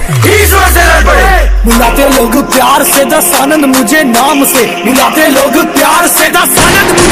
ईश्वर से लड़ पड़े। बुलाते लोग प्यार से दस आनंद मुझे नाम से, बुलाते लोग प्यार से दस आनंद।